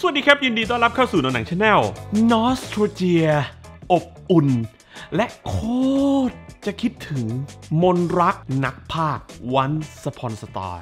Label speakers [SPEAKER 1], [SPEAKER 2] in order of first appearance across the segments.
[SPEAKER 1] วัสดีครับยินดีต้อนรับเข้าสู่หนังชาแนลนอสโทรเจียอบอุ่นและโคตรจะคิดถึงมนรักนักพากย์ Once Upon a Star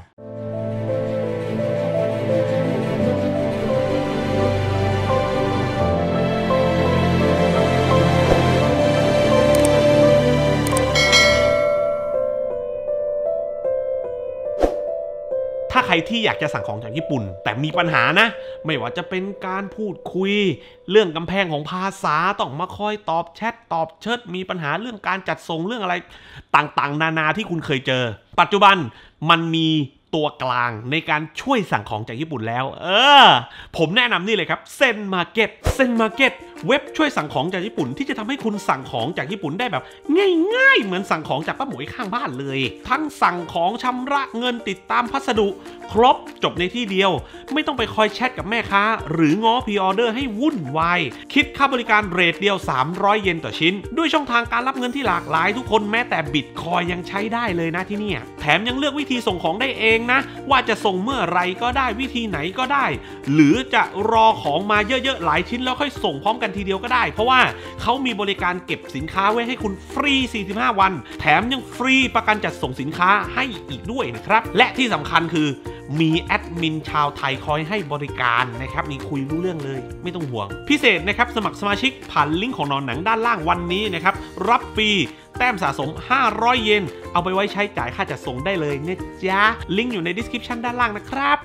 [SPEAKER 1] ถ้าใครที่อยากจะสั่งของจากญี่ปุ่นแต่มีปัญหานะไม่ว่าจะเป็นการพูดคุยเรื่องกำแพงของภาษาต้องมาคอยตอบแชทตอบเชิดมีปัญหาเรื่องการจัดส่งเรื่องอะไรต่างๆนานาที่คุณเคยเจอปัจจุบันมันมีตัวกลางในการช่วยสั่งของจากญี่ปุ่นแล้วผมแนะนำนี่เลยครับเซ็นมาร์เก็ตเว็บช่วยสั่งของจากญี่ปุ่นที่จะทำให้คุณสั่งของจากญี่ปุ่นได้แบบง่ายๆเหมือนสั่งของจากป้าหมวยข้างบ้านเลยทั้งสั่งของชำระเงินติดตามพัสดุครบจบในที่เดียวไม่ต้องไปคอยแชทกับแม่ค้าหรือง้อพรีออเดอร์ให้วุ่นวายคิดค่าบริการเรทเดียว300 เยนต่อชิ้นด้วยช่องทางการรับเงินที่หลากหลายทุกคนแม้แต่บิตคอยยังใช้ได้เลยนะที่นี่แถมยังเลือกวิธีส่งของได้เองนะว่าจะส่งเมื่อไรก็ได้วิธีไหนก็ได้หรือจะรอของมาเยอะๆหลายชิ้นแล้วค่อยส่งพร้อมกันทีเดียวก็ได้เพราะว่าเขามีบริการเก็บสินค้าไว้ให้คุณฟรี45 วันแถมยังฟรีประกันจัดส่งสินค้าให้อีกด้วยนะครับและที่สำคัญคือมีแอดมินชาวไทยคอยให้บริการนะครับนี่คุยรู้เรื่องเลยไม่ต้องห่วงพิเศษนะครับสมัครสมาชิกผ่านลิงก์ของหนังด้านล่างวันนี้นะครับรับฟรีแต้มสะสม500 เยนเอาไปไว้ใช้จ่ายค่าจัดส่งได้เลยนะจ๊ะลิงก์อยู่ใน description ด้านล่างนะครับ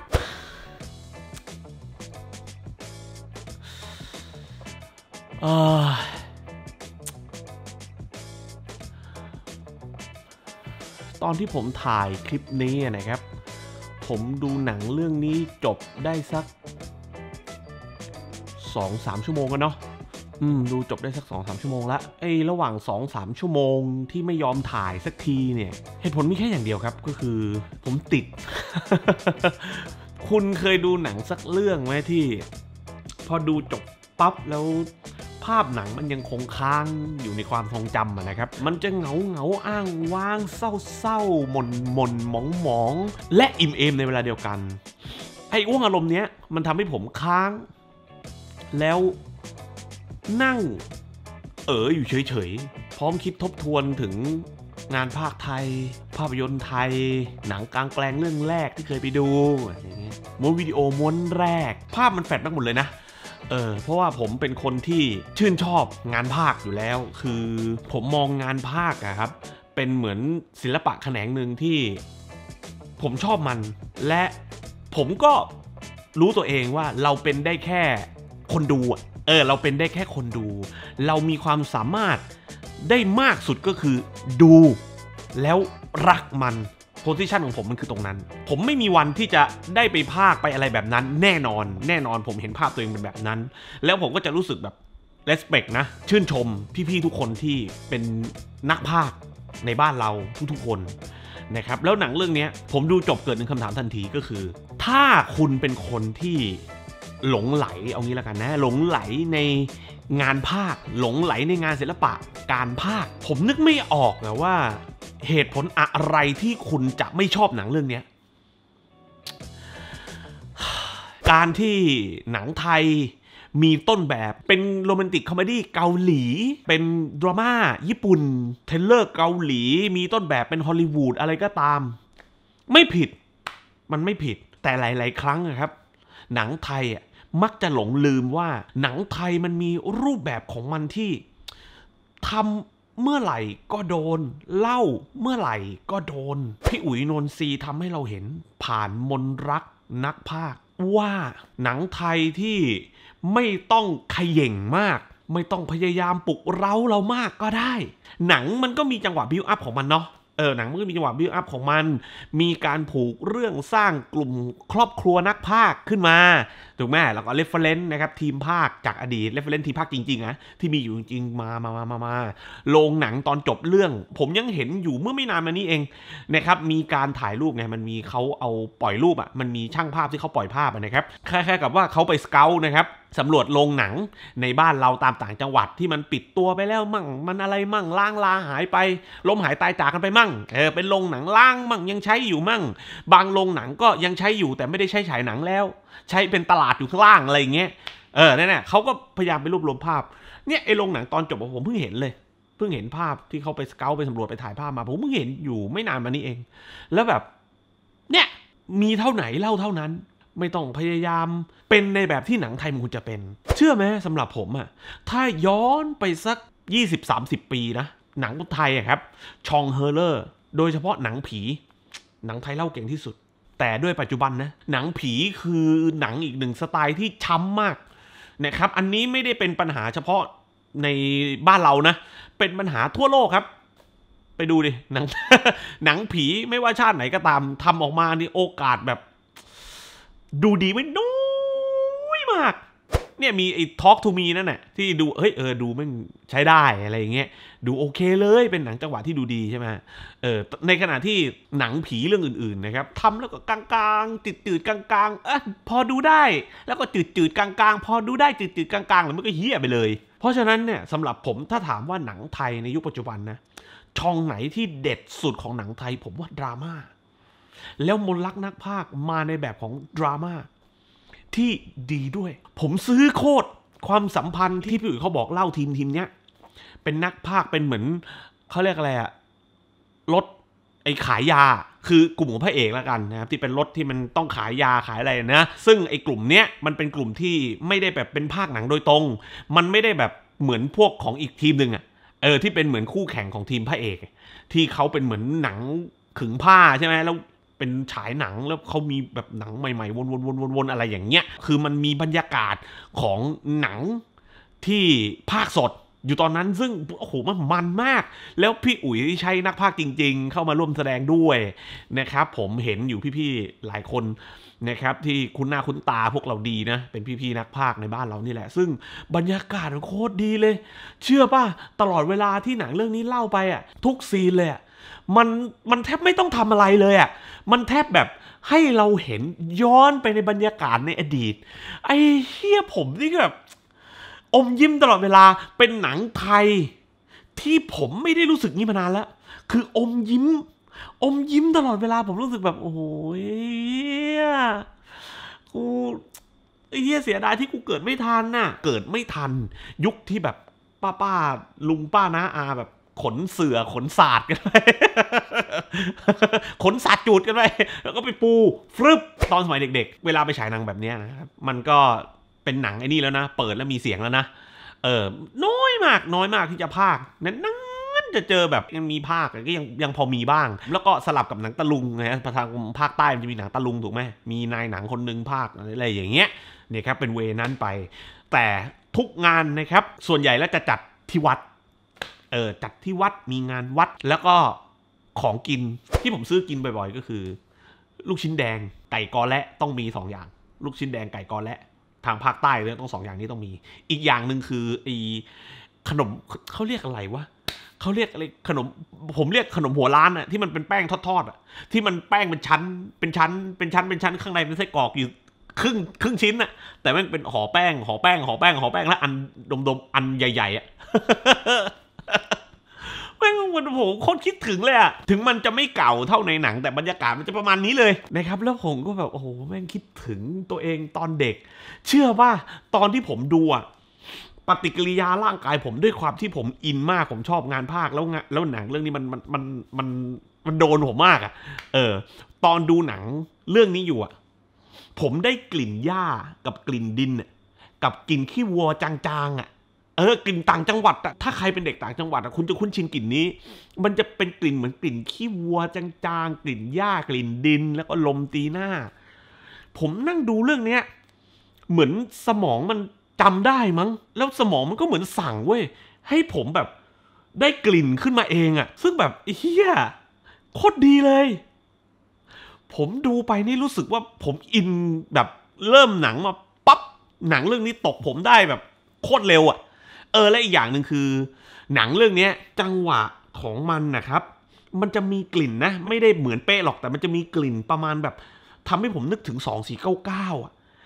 [SPEAKER 1] ตอนที่ผมถ่ายคลิปนี้นะครับผมดูหนังเรื่องนี้จบได้สัก 2-3 ชั่วโมงกันเนาะดูจบได้สัก 2-3 ชั่วโมงละระหว่าง 2-3 ชั่วโมงที่ไม่ยอมถ่ายสักทีเนี่ยเหตุผลมีแค่อย่างเดียวครับก็คือผมติด คุณเคยดูหนังสักเรื่องไหมที่พอดูจบปั๊บแล้วภาพหนังมันยังคงค้างอยู่ในความทรงจำนะครับมันจะเหงาอ้างว้างเศร้าหม่นหมองและอิ่มเอมในเวลาเดียวกันอ้วงอารมณ์เนี้ยมันทำให้ผมค้างแล้วนั่งอยู่เฉยๆพร้อมคิดทบทวนถึงงานภาคไทยภาพยนตร์ไทยหนังกลางแปลงเรื่องแรกที่เคยไปดูอย่างเงี้ยม้วนวิดีโอม้วนแรกภาพมันแฟลชมากหมดเลยนะเพราะว่าผมเป็นคนที่ชื่นชอบงานภาคอยู่แล้วคือผมมองงานภาคครับเป็นเหมือนศิลปะแขนงหนึ่งที่ผมชอบมันและผมก็รู้ตัวเองว่าเราเป็นได้แค่คนดูเราเป็นได้แค่คนดูเรามีความสามารถได้มากสุดก็คือดูแล้วรักมันโพสิชันของผมมันคือตรงนั้นผมไม่มีวันที่จะได้ไปพากย์ไปอะไรแบบนั้นแน่นอนผมเห็นภาพตัวเองเป็นแบบนั้นแล้วผมก็จะรู้สึกแบบ respect นะชื่นชมพี่ๆทุกคนที่เป็นนักพากย์ในบ้านเราทุกๆคนนะครับแล้วหนังเรื่องนี้ผมดูจบเกิดหนึ่งคำถามทันทีก็คือถ้าคุณเป็นคนที่หลงไหลเอางี้แล้วกันนะหลงไหลในงานพากย์หลงไหลในงานศิลปะการพากย์ผมนึกไม่ออกนะว่าเหตุผลอะไรที่คุณจะไม่ชอบหนังเรื่องนี้การที่หนังไทยมีต้นแบบเป็นโรแมนติกคอมเมดี้เกาหลีเป็นดราม่าญี่ปุ่นเทเลอร์เกาหลีมีต้นแบบเป็นฮอลลีวูดอะไรก็ตามไม่ผิดมันไม่ผิดแต่หลายๆครั้งนะครับหนังไทยมักจะหลงลืมว่าหนังไทยมันมีรูปแบบของมันที่ทำเมื่อไหร่ก็โดนเล่าเมื่อไหร่ก็โดนพี่อุ๋ยนนทรีทำให้เราเห็นผ่านมนรักนักพากย์ว่าหนังไทยที่ไม่ต้องเขย่งมากไม่ต้องพยายามปลุกเร้าเรามากก็ได้หนังมันก็มีจังหวะบิวอัพของมันเนาะหนังมันก็มีจังหวะบิวอัพของมันมีการผูกเรื่องสร้างกลุ่มครอบครัวนักพากย์ขึ้นมาถูกไหมแล้วก็เรฟเฟอเรนซ์นะครับทีมพากย์จากอดีตเรฟเฟอเรนซ์ทีมพากย์จริงๆนะที่มีอยู่จริงๆมาโรงหนังตอนจบเรื่องผมยังเห็นอยู่เมื่อไม่นานมานี้เองนะครับมีการถ่ายรูปไงมันมีเขาเอาปล่อยรูปมันมีช่างภาพที่เขาปล่อยภาพนะครับคล้ายๆกับว่าเขาไปสเกาต์นะครับสำรวจโรงหนังในบ้านเราตามต่างจังหวัดที่มันปิดตัวไปแล้วมั่งมันอะไรมั่งล้างลาหายไปล้มหายตายจากกันไปมั่งเป็นโรงหนังล้างมั่งยังใช้อยู่มั่งบางโรงหนังก็ยังใช้อยู่แต่ไม่ได้ใช้ฉายหนังแล้วใช้เป็นตลาดอยู่ข้างล่างอะไรอย่างเงี้ยนั่นแหละเขาก็พยายามไปรวบรวมภาพเนี่ยไอ้โรงหนังตอนจบผมเพิ่งเห็นเลยเพิ่งเห็นภาพที่เขาไปสเกาต์ไปสำรวจไปถ่ายภาพมาผมเพิ่งเห็นอยู่ไม่นานมานี้เองแล้วแบบเนี่ยมีเท่าไหนเล่าเท่านั้นไม่ต้องพยายามเป็นในแบบที่หนังไทยมันควรจะเป็นเชื่อไหมสำหรับผมอะถ้าย้อนไปสัก 20-30 ปีนะหนังไทยครับชองเฮอร์เลอร์โดยเฉพาะหนังผีหนังไทยเล่าเก่งที่สุดแต่ด้วยปัจจุบันนะหนังผีคือหนังอีกหนึ่งสไตล์ที่ช้ำมากนะครับอันนี้ไม่ได้เป็นปัญหาเฉพาะในบ้านเรานะเป็นปัญหาทั่วโลกครับไปดูดิหนัง หนังผีไม่ว่าชาติไหนก็ตามทำออกมานี่โอกาสแบบดูดีไม่น้อยมากเนี่ยมีไอ้ Talk to Me นั่นแหละที่ดูดูมันใช้ได้อะไรอย่างเงี้ยดูโอเคเลยเป็นหนังจังหวะที่ดูดีใช่ไหมในขณะที่หนังผีเรื่องอื่นๆนะครับทำแล้วก็กลางๆจืดๆกลางๆพอดูได้แล้วก็จืดๆกลางๆพอดูได้จืดๆกลางๆแล้วมันก็เหี้ยไปเลยเพราะฉะนั้นเนี่ยสำหรับผมถ้าถามว่าหนังไทยในยุคปัจจุบันนะช่องไหนที่เด็ดสุดของหนังไทยผมว่าดราม่าแล้วมนต์รักนักพากย์มาในแบบของดราม่าที่ดีด้วยผมซื้อโคตรความสัมพันธ์ที่พี่อุ๋ยเขาบอกเล่าทีมเนี้ยเป็นนักพากย์เป็นเหมือนเขาเรียกอะไรอะรถไอ้ขายยาคือกลุ่มของพระเอกแล้วกันนะครับที่เป็นรถที่มันต้องขายยาขายอะไรนะซึ่งไอ้กลุ่มเนี้ยมันเป็นกลุ่มที่ไม่ได้แบบเป็นภาคหนังโดยตรงมันไม่ได้แบบเหมือนพวกของอีกทีมหนึ่งอะที่เป็นเหมือนคู่แข่งของทีมพระเอกที่เขาเป็นเหมือนหนังขึงผ้าใช่ไหมแล้วเป็นฉายหนังแล้วเขามีแบบหนังใหม่ๆวนๆอะไรอย่างเงี้ยคือมันมีบรรยากาศของหนังที่ภาคสดอยู่ตอนนั้นซึ่งโอ้โหมันมากแล้วพี่อุ๋ยใช้นักพากย์จริงๆเข้ามาร่วมแสดงด้วยนะครับผมเห็นอยู่พี่ๆหลายคนนะครับที่คุ้นหน้าคุ้นตาพวกเราดีนะเป็นพี่ๆนักพากย์ในบ้านเรานี่แหละซึ่งบรรยากาศโคตรดีเลยเชื่อป่ะตลอดเวลาที่หนังเรื่องนี้เล่าไปอ่ะทุกซีนเลยมันแทบไม่ต้องทำอะไรเลยอ่ะมันแทบแบบให้เราเห็นย้อนไปในบรรยากาศในอดีตไอ้เหี้ยผมนี่แบบอมยิ้มตลอดเวลาเป็นหนังไทยที่ผมไม่ได้รู้สึกงี้มานานแล้วคืออมยิ้มตลอดเวลาผมรู้สึกแบบโอ้โหกูเฮียเสียดายที่กูเกิดไม่ทันน่ะเกิดไม่ทันยุคที่แบบป้าลุงป้าน้าอาแบบขนเสือขนศาสตร์กันไปขนศาสตร์จูดกันไปแล้วก็ไปปูฟรึบตอนสมัยเด็กๆเวลาไปฉายหนังแบบนี้นะครับมันก็เป็นหนังไอ้นี่แล้วนะเปิดแล้วมีเสียงแล้วนะน้อยมากที่จะพากย์นั้นจะเจอแบบยังมีภาคก็ยังพอมีบ้างแล้วก็สลับกับหนังตะลุงนะทางภาคใต้มันจะมีหนังตะลุงถูกไหมมีนายหนังคนหนึ่งภาคอะไรอย่างเงี้ยเนี่ยครับเป็นเวนั้นไปแต่ทุกงานนะครับส่วนใหญ่แล้วจะจัดที่วัดจัดที่วัดมีงานวัดแล้วก็ของกินที่ผมซื้อกินบ่อยๆก็คือลูกชิ้นแดงไก่กอและต้องมี2อย่างลูกชิ้นแดงไก่กอและทางภาคใต้เลยต้อง2อย่างนี้ต้องมีอีกอย่างหนึ่งคือไอ้ขนมเขาเรียกอะไรวะเขาเรียกอะไรขนมผมเรียกขนมหัวล้านอะที่มันเป็นแป้งทอดๆอะที่มันแป้งเป็นชั้นข้างในเป็นไส้กรอกอยู่ครึ่งชิ้นอะแต่มันเป็นห่อแป้งแล้วอันดมอันใหญ่ๆอะแม่งมันโหโคตรคิดถึงเลยอะถึงมันจะไม่เก่าเท่าในหนังแต่บรรยากาศมันจะประมาณนี้เลยนะครับแล้วผมก็แบบโอ้โหแม่งคิดถึงตัวเองตอนเด็กเชื่อว่าตอนที่ผมดูอะปฏิกิริยาร่างกายผมด้วยความที่ผมอินมากผมชอบงานภาคแล้วหนังเรื่องนี้มันโดนผมมากอะตอนดูหนังเรื่องนี้อยู่อะผมได้กลิ่นหญ้ากับกลิ่นดินกับกลิ่นขี้วัวจางๆอะกลิ่นต่างจังหวัดอะถ้าใครเป็นเด็กต่างจังหวัดอะคุณจะคุ้นชินกลิ่นนี้มันจะเป็นกลิ่นเหมือนกลิ่นขี้วัวจางๆกลิ่นหญ้ากลิ่นดินแล้วก็ลมตีหน้าผมนั่งดูเรื่องเนี้ยเหมือนสมองมันจำได้มั้งแล้วสมองมันก็เหมือนสั่งเว้ยให้ผมแบบได้กลิ่นขึ้นมาเองอะซึ่งแบบเฮียโคตรดีเลยผมดูไปนี่รู้สึกว่าผมอินแบบเริ่มหนังมาปั๊บหนังเรื่องนี้ตกผมได้แบบโคตรเร็วอะและอีกอย่างหนึ่งคือหนังเรื่องนี้จังหวะของมันนะครับมันจะมีกลิ่นนะไม่ได้เหมือนเป๊ะหรอกแต่มันจะมีกลิ่นประมาณแบบทำให้ผมนึกถึง2499อ่ะ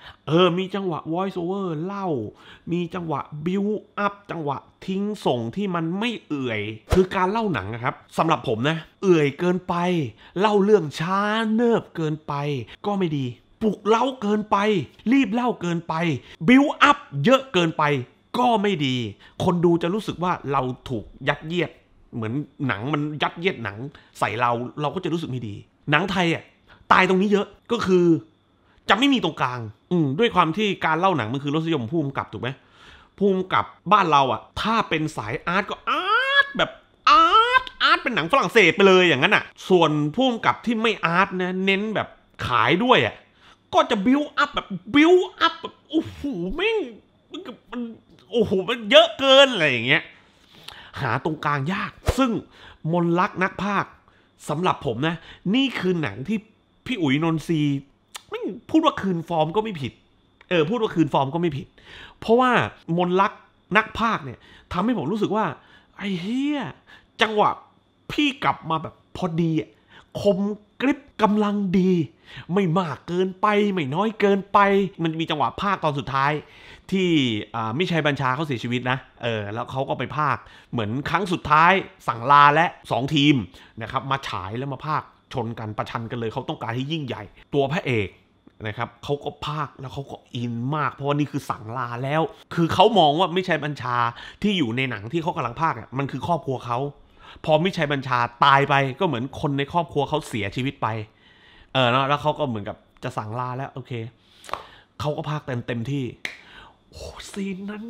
[SPEAKER 1] มีจังหวะ voice over เล่ามีจังหวะ build up จังหวะทิ้งส่งที่มันไม่เอื่อยคือการเล่าหนังนะครับสำหรับผมนะเอื่อยเกินไปเล่าเรื่องช้าเนิบเกินไปก็ไม่ดีปลุกเล่าเกินไปรีบเล่าเกินไป build up เยอะเกินไปก็ไม่ดีคนดูจะรู้สึกว่าเราถูกยัดเยียดเหมือนหนังมันยัดเยียดหนังใส่เราก็จะรู้สึกไม่ดีหนังไทยตายตรงนี้เยอะก็คือจะไม่มีตรงกลางด้วยความที่การเล่าหนังมันคือรสนิยมผู้กำกับถูกไหมผู้กำกับบ้านเราถ้าเป็นสายอาร์ตก็อาร์ตแบบอาร์ตเป็นหนังฝรั่งเศสไปเลยอย่างนั้นส่วนผู้กำกับที่ไม่อาร์ตนะเน้นแบบขายด้วยก็จะบิวอัพแบบโอ้โหแม่งมันโอ้โหมันเยอะเกินอะไรอย่างเงี้ยหาตรงกลางยากซึ่งมนลักนักพากย์สำหรับผมนะนี่คือหนังที่พี่อุ๋ยนนทรีไม่พูดว่าคืนฟอร์มก็ไม่ผิดพูดว่าคืนฟอร์มก็ไม่ผิดเพราะว่ามนลักนักพากย์เนี่ยทำให้ผมรู้สึกว่าไอ้เหี้ยจังหวะพี่กลับมาแบบพอดีคมกริบกำลังดีไม่มากเกินไปไม่น้อยเกินไปมันมีจังหวะพากย์ตอนสุดท้ายที่มิชัยบัญชาเขาเสียชีวิตนะแล้วเขาก็ไปพากย์เหมือนครั้งสุดท้ายสั่งลาและ2ทีมนะครับมาฉายแล้วมาพากย์ชนกันประชันกันเลยเขาต้องการให้ยิ่งใหญ่ตัวพระเอกนะครับเขาก็พากย์แล้วเขาก็อินมากเพราะว่านี่คือสั่งลาแล้วคือเขามองว่ามิชัยบัญชาที่อยู่ในหนังที่เขากำลังพากย์มันคือครอบครัวเขาพอมิชัยบัญชาตายไปก็เหมือนคนในครอบครัวเขาเสียชีวิตไปแล้วเขาก็เหมือนกับจะสั่งลาแล้วโอเคเขาก็พากย์เต็มที่โอ้ซีนนั้น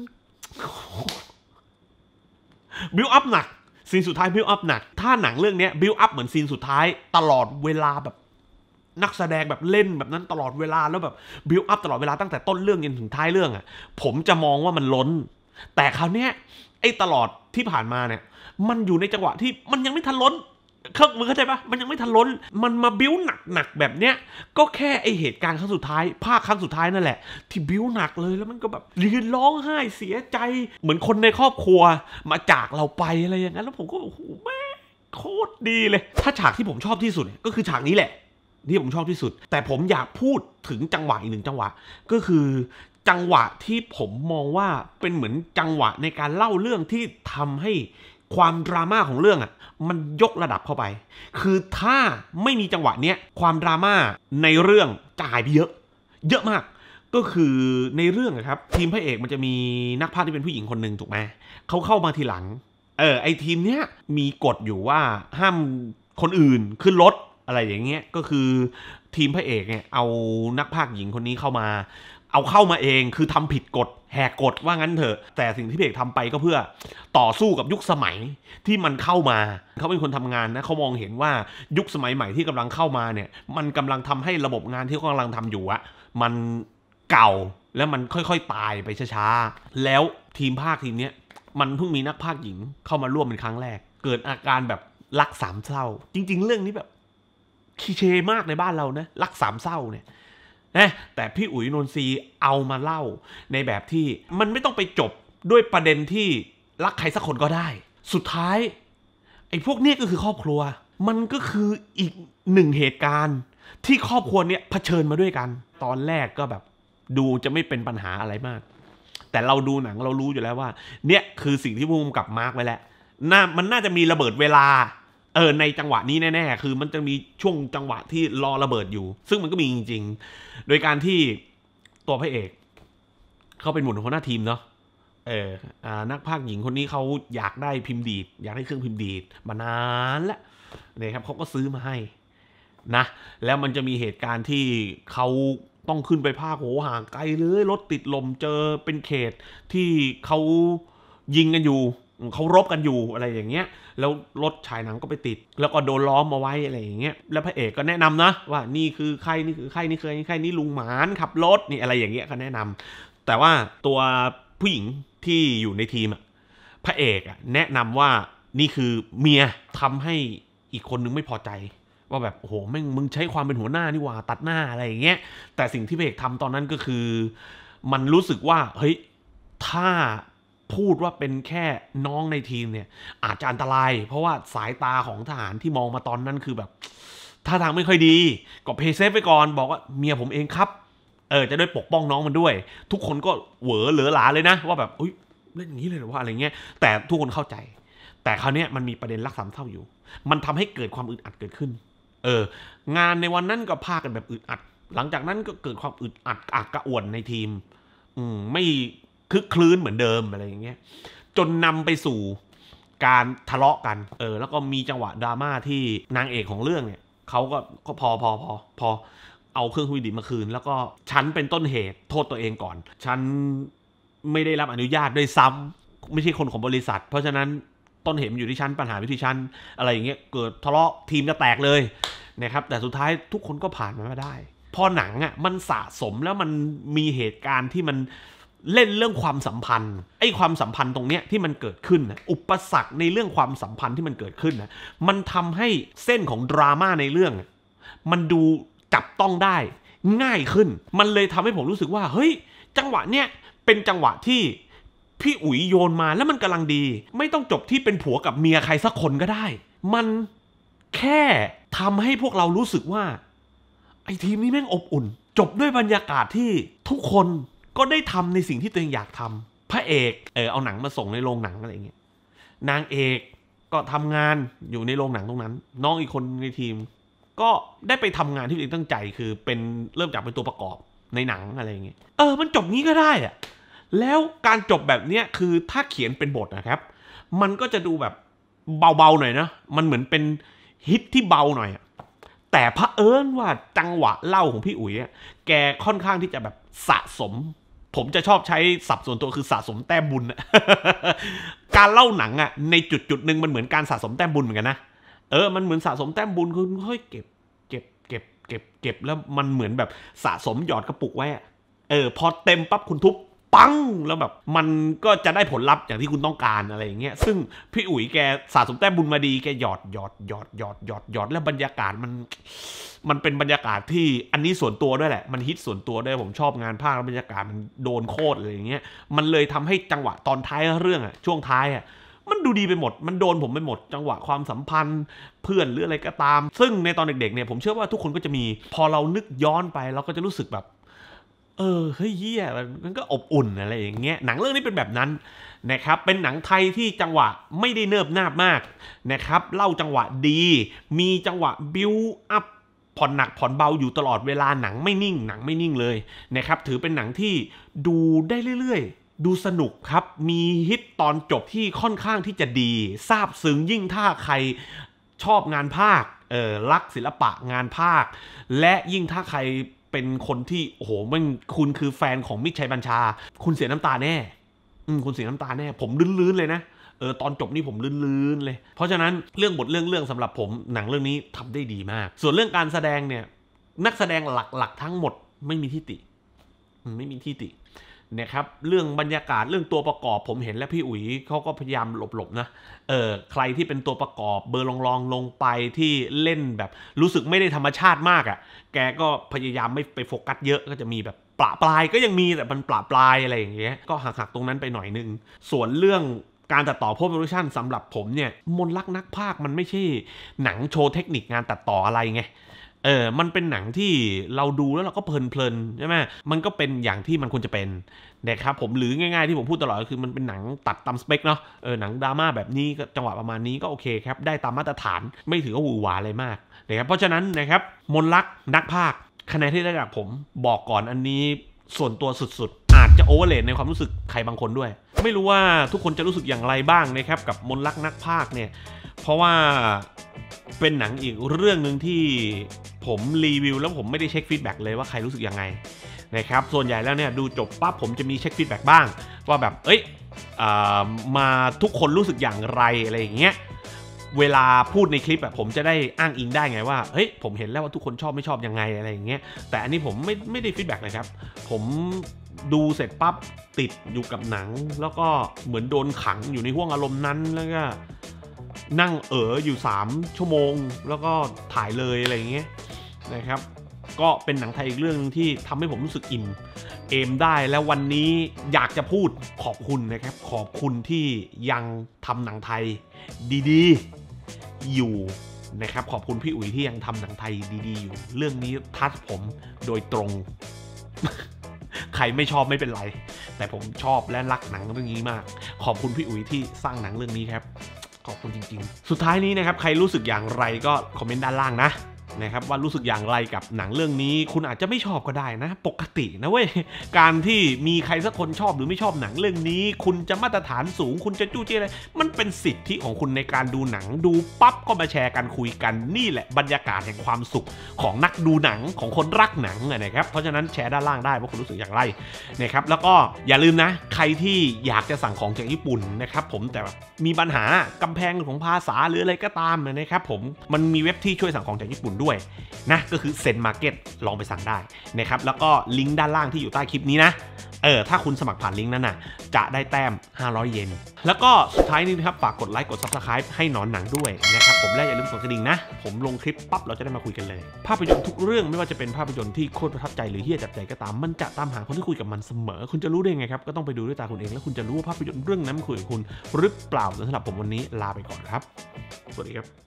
[SPEAKER 1] บิวอัพหนักซีนสุดท้ายบิวอัพหนักถ้าหนังเรื่องนี้บิวอัพเหมือนซีนสุดท้ายตลอดเวลาแบบนักแสดงแบบเล่นแบบนั้นตลอดเวลาแล้วแบบบิวอัพตลอดเวลาตั้งแต่ต้นเรื่องจนถึงท้ายเรื่องผมจะมองว่ามันล้นแต่คราวนี้ไอ้ตลอดที่ผ่านมาเนี่ยมันอยู่ในจังหวะที่มันยังไม่ทันล้นมึงเข้าใจปะมันยังไม่ทันล้นมันมาบิ้วหนักแบบเนี้ยก็แค่ไอเหตุการณ์ครั้งสุดท้ายภาคครั้งสุดท้ายนั่นแหละที่บิ้วหนักเลยแล้วมันก็แบบยืนร้องไห้เสียใจเหมือนคนในครอบครัวมาจากเราไปอะไรอย่างนั้นแล้วผมก็โอ้โหแม่โคตรดีเลยถ้าฉากที่ผมชอบที่สุดก็คือฉากนี้แหละที่ผมชอบที่สุดแต่ผมอยากพูดถึงจังหวะอีกหนึ่งจังหวะก็คือจังหวะที่ผมมองว่าเป็นเหมือนจังหวะในการเล่าเรื่องที่ทำให้ความดราม่าของเรื่องมันยกระดับเข้าไปคือถ้าไม่มีจังหวะเนี้ยความดราม่าในเรื่องจะหายไปเยอะมากก็คือในเรื่องครับทีมพระเอกมันจะมีนักพากย์ที่เป็นผู้หญิงคนหนึ่งถูกไหมเขาเข้ามาทีหลังไอทีมเนี้ยมีกฎอยู่ว่าห้ามคนอื่นขึ้นรถอะไรอย่างเงี้ยก็คือทีมพระเอกเนี่ยเอานักพากย์หญิงคนนี้เข้ามาเองคือทำผิดกฎแหกกฎว่างั้นเถอะแต่สิ่งที่พระเอกทำไปก็เพื่อต่อสู้กับยุคสมัยที่มันเข้ามาเขาเป็นคนทำงานนะเขามองเห็นว่ายุคสมัยใหม่ที่กำลังเข้ามาเนี่ยมันกำลังทำให้ระบบงานที่เขากำลังทำอยู่มันเก่าแล้วมันค่อยๆตายไปช้าๆแล้วทีมภาคทีมนี้มันเพิ่งมีนักพากย์หญิงเข้ามาร่วมเป็นครั้งแรกเกิดอาการแบบรักสามเศร้าจริงๆเรื่องนี้แบบคลีเช่มากในบ้านเรานะรักสามเศร้าเนี่ยแต่พี่อุ๋ยนนทรีเอามาเล่าในแบบที่มันไม่ต้องไปจบด้วยประเด็นที่รักใครสักคนก็ได้สุดท้ายไอ้พวกนี้ก็คือครอบครัวมันก็คืออีกหนึ่งเหตุการณ์ที่ครอบครัวเนี้ยเผชิญมาด้วยกันตอนแรกก็แบบดูจะไม่เป็นปัญหาอะไรมากแต่เราดูหนังเรารู้อยู่แล้วว่าเนี่ยคือสิ่งที่ผู้กำกับมาร์กไว้แล้วมันน่าจะมีระเบิดเวลาในจังหวะนี้แน่ๆคือมันจะมีช่วงจังหวะที่รอระเบิดอยู่ซึ่งมันก็มีจริงๆโดยการที่ตัวพระเอกเขาเป็นหมุนหัวหน้าทีมเนาะนักพากย์หญิงคนนี้เขาอยากได้พิมพ์ดีดอยากได้เครื่องพิมพ์ดีดมานานแล้วเนี่ยครับเขาก็ซื้อมาให้นะแล้วมันจะมีเหตุการณ์ที่เขาต้องขึ้นไปพากย์โหห่างไกลเลยรถติดลมเจอเป็นเขตที่เขายิงกันอยู่เขารบกันอยู่อะไรอย่างเงี้ยแล้วรถฉายหนังก็ไปติดแล้วก็โดนล้อมมาไว้อะไรอย่างเงี้ยแล้วพระเอกก็แนะนำนะว่านี่คือใครนี่คือใครนี่เคยใครนี่ลุงหมานขับรถนี่อะไรอย่างเงี้ยเขาแนะนำแต่ว่าตัวผู้หญิงที่อยู่ในทีมพระเอกแนะนำว่านี่คือเมียทำให้อีกคนนึงไม่พอใจว่าแบบโอ้โหมึงใช้ความเป็นหัวหน้านี่หว่าตัดหน้าอะไรอย่างเงี้ยแต่สิ่งที่พระเอกทำตอนนั้นก็คือมันรู้สึกว่าเฮ้ยถ้าพูดว่าเป็นแค่น้องในทีมเนี่ยอาจจะอันตรายเพราะว่าสายตาของทหารที่มองมาตอนนั้นคือแบบท่าทางไม่ค่อยดีก็เพย์เซฟไปก่อนบอกว่าเมียผมเองครับจะได้ปกป้องน้องมันด้วยทุกคนก็เหวอเหลือหลาเลยนะว่าแบบอุ้ยเล่นอย่างนี้เลยหรือว่าอะไรเงี้ยแต่ทุกคนเข้าใจแต่คราวนี้มันมีประเด็นรักสามเศร้าอยู่มันทำให้เกิดความอึดอัดเกิดขึ้นงานในวันนั้นก็พากันแบบอึดอัดหลังจากนั้นก็เกิดความอึดอัดอักกระอ่วนในทีมไม่คึกคลื้นเหมือนเดิมอะไรอย่างเงี้ยจนนำไปสู่การทะเลาะกันแล้วก็มีจังหวะดราม่าที่นางเอกของเรื่องเนี่ยเขาก็พอเอาเครื่องคุยดิบมาคืนแล้วก็ฉันเป็นต้นเหตุโทษตัวเองก่อนฉันไม่ได้รับอนุญาตด้วยซ้ำไม่ใช่คนของบริษัทเพราะฉะนั้นต้นเหตุอยู่ที่ฉันปัญหาอยู่ที่ฉันอะไรอย่างเงี้ยเกิดทะเลาะทีมจะแตกเลยนะครับแต่สุดท้ายทุกคนก็ผ่านมาได้พอหนังอ่ะมันสะสมแล้วมันมีเหตุการณ์ที่มันเล่นเรื่องความสัมพันธ์ความสัมพันธ์ตรงเนี้ยที่มันเกิดขึ้นอุปสรรคในเรื่องความสัมพันธ์ที่มันเกิดขึ้นมันทำให้เส้นของดราม่าในเรื่องมันดูจับต้องได้ง่ายขึ้นมันเลยทำให้ผมรู้สึกว่าเฮ้ยจังหวะเนี้ยเป็นจังหวะที่พี่อุ๋ยโยนมาแล้วมันกำลังดีไม่ต้องจบที่เป็นผัวกับเมียใครสักคนก็ได้มันแค่ทำให้พวกเรารู้สึกว่าไอ้ทีมนี้แม่งอบอุ่นจบด้วยบรรยากาศที่ทุกคนก็ได้ทำในสิ่งที่ตัวเองอยากทำพระเอกเอาหนังมาส่งในโรงหนังอะไรเงี้ยนางเอกก็ทำงานอยู่ในโรงหนังตรงนั้นน้องอีกคนในทีมก็ได้ไปทำงานที่ตัวเองตั้งใจคือเป็นเริ่มจากเป็นตัวประกอบในหนังอะไรเงี้ยมันจบงี้ก็ได้อะแล้วการจบแบบเนี้ยคือถ้าเขียนเป็นบทนะครับมันก็จะดูแบบเบาๆหน่อยนะมันเหมือนเป็นฮิตที่เบาหน่อยแต่เผอิญว่าจังหวะเล่าของพี่อุ๋ยแกค่อนข้างที่จะแบบสะสมผมจะชอบใช้ศัพท์ส่วนตัวคือสะสมแต้มบุญ การเล่าหนังในจุดหนึ่งมันเหมือนการสะสมแต้มบุญเหมือนกันนะมันเหมือนสะสมแต้มบุญคือเฮ้ยเก็บแล้วมันเหมือนแบบสะสมหยอดกระปุกไว้พอเต็มปั๊บคุณทุบปังแล้วแบบมันก็จะได้ผลลัพธ์อย่างที่คุณต้องการอะไรอย่างเงี้ยซึ่งพี่อุ๋ยแกสะสมแต้มบุญมาดีแกหยอดแล้วบรรยากาศมันเป็นบรรยากาศที่อันนี้ส่วนตัวด้วยแหละมันฮิตส่วนตัวด้วยผมชอบงานภาคแล้วบรรยากาศมันโดนโคตรอะไรอย่างเงี้ยมันเลยทำให้จังหวะตอนท้ายเรื่องช่วงท้ายมันดูดีไปหมดมันโดนผมไปหมดจังหวะความสัมพันธ์เพื่อนหรืออะไรก็ตามซึ่งในตอนเด็กๆเนี่ยผมเชื่อว่าทุกคนก็จะมีพอเรานึกย้อนไปเราก็จะรู้สึกแบบเฮ้ยเหี้ยมันก็อบอุ่นอะไรอย่างเงี้ยหนังเรื่องนี้เป็นแบบนั้นนะครับเป็นหนังไทยที่จังหวะไม่ได้เนิบนาบมากนะครับเล่าจังหวะดีมีจังหวะบิวอัพผ่อนหนักผ่อนเบาอยู่ตลอดเวลาหนังไม่นิ่งเลยนะครับถือเป็นหนังที่ดูได้เรื่อยๆดูสนุกครับมีฮิตตอนจบที่ค่อนข้างที่จะดีซาบซึ้งยิ่งถ้าใครชอบงานภาครักศิลปะงานภาคและยิ่งถ้าใครเป็นคนที่โอ้โหมันคุณคือแฟนของมิตรชัยบัญชาคุณเสียน้ำตาแน่คุณเสียน้ำตาแน่ผมลื่นๆเลยนะตอนจบนี่ผมลื่นๆเลยเพราะฉะนั้นเรื่องบทเรื่องสำหรับผมหนังเรื่องนี้ทำได้ดีมากส่วนเรื่องการแสดงเนี่ยนักแสดงหลักๆทั้งหมดไม่มีที่ตินะครับเรื่องบรรยากาศเรื่องตัวประกอบผมเห็นแล้วพี่อุ๋ยเขาก็พยายามหลบนะใครที่เป็นตัวประกอบเบอร์ลงไปที่เล่นแบบรู้สึกไม่ได้ธรรมชาติมากแกก็พยายามไม่ไปโฟกัสเยอะก็จะมีแบบปลาปลายก็ยังมีแต่มันปลาปลายอะไรอย่างเงี้ยก็หักตรงนั้นไปหน่อยนึงส่วนเรื่องการตัดต่อโพสต์โปรดักชั่นสำหรับผมเนี่ยมนต์รักนักพากย์มันไม่ใช่หนังโชว์เทคนิคงานตัดต่ออะไรไงมันเป็นหนังที่เราดูแล้วเราก็เพลินใช่ไหมมันก็เป็นอย่างที่มันควรจะเป็นนะครับผมหรือง่ายๆที่ผมพูดตลอดก็คือมันเป็นหนังตัดตามสเปคเนาะหนังดราม่าแบบนี้ก็จังหวะประมาณนี้ก็โอเคครับได้ตามมาตรฐานไม่ถือว่าหวือหวาอะไรมากนะครับเพราะฉะนั้นนะครับมนต์รักนักพากย์คะแนนที่ได้จากผมบอกก่อนอันนี้ส่วนตัวสุดๆอาจจะโอเวอร์เลทในความรู้สึกใครบางคนด้วยไม่รู้ว่าทุกคนจะรู้สึกอย่างไรบ้างนะครับกับมนต์รักนักพากย์เนี่ยเพราะว่าเป็นหนังอีกเรื่องนึงที่ผมรีวิวแล้วผมไม่ได้เช็คฟีดแบ็กเลยว่าใครรู้สึกยังไงนะครับส่วนใหญ่แล้วเนี่ยดูจบปั๊บผมจะมีเช็คฟีดแบ็กบ้างว่าแบบมาทุกคนรู้สึกอย่างไรอะไรอย่างเงี้ยเวลาพูดในคลิปผมจะได้อ้างอิงได้ไงว่าเฮ้ยผมเห็นแล้วว่าทุกคนชอบไม่ชอบยังไงอะไรอย่างเงี้ยแต่อันนี้ผมไม่ได้ฟีดแบ็กเลยครับผมดูเสร็จปั๊บติดอยู่กับหนังแล้วก็เหมือนโดนขังอยู่ในห้วงอารมณ์นั้นแล้วก็นั่งอยู่3 ชั่วโมงแล้วก็ถ่ายเลยอะไรอย่างเงี้ยนะครับก็เป็นหนังไทยอีกเรื่องนึงที่ทำให้ผมรู้สึกอิ่มเอมได้แล้ววันนี้อยากจะพูดขอบคุณนะครับขอบคุณที่ยังทำหนังไทยดีๆอยู่นะครับขอบคุณพี่อุ๋ยที่ยังทำหนังไทยดีๆอยู่เรื่องนี้ทัชผมโดยตรงใครไม่ชอบไม่เป็นไรแต่ผมชอบและรักหนังเรื่องนี้มากขอบคุณพี่อุ๋ยที่สร้างหนังเรื่องนี้ครับขอบคุณจริงๆสุดท้ายนี้นะครับใครรู้สึกอย่างไรก็คอมเมนต์ด้านล่างนะครับว่ารู้สึกอย่างไรกับหนังเรื่องนี้คุณอาจจะไม่ชอบก็ได้นะปกตินะเว้ยการที่มีใครสักคนชอบหรือไม่ชอบหนังเรื่องนี้คุณจะมาตรฐานสูงคุณจะจู้จี้อะไรมันเป็นสิทธิของคุณในการดูหนังดูปั๊บก็มาแชร์กันคุยกันนี่แหละบรรยากาศแห่งความสุขของนักดูหนังของคนรักหนังนะครับเพราะฉะนั้นแชร์ด้านล่างได้ว่าคุณรู้สึกอย่างไรนะครับแล้วก็อย่าลืมนะใครที่อยากจะสั่งของจากญี่ปุ่นนะครับผมแต่มีปัญหากำแพงของภาษาหรืออะไรก็ตามนะครับผมมันมีเว็บที่ช่วยสั่งของจากญี่ปุ่นด้วยนะก็คือเซนมาร์เก็ตลองไปสั่งได้นะครับแล้วก็ลิงก์ด้านล่างที่อยู่ใต้คลิปนี้นะถ้าคุณสมัครผ่านลิงก์นั้นน่ะจะได้แต้ม500 เยนแล้วก็สุดท้ายนี้นะครับฝากกดไลค์กด Subscribe ให้หนอนหนังด้วยนะครับผมและอย่าลืมกดกระดิ่งนะผมลงคลิปปั๊บเราจะได้มาคุยกันเลยภาพยนตร์ทุกเรื่องไม่ว่าจะเป็นภาพยนตร์ที่โคตรประทับใจหรือเฮี้ยจับใจก็ตามมันจะตามหาคนที่คุยกับมันเสมอคุณจะรู้ได้ไงครับก็ต้องไปดูด้วยตาคุณเองแล้วคุณจะรู้ว่าภาพยนตร์เรื่องนั้นคุยกับคุณหรือเปล่าสำหรับผมวันนี้ลาไปก่อนครับสวัสดีครับ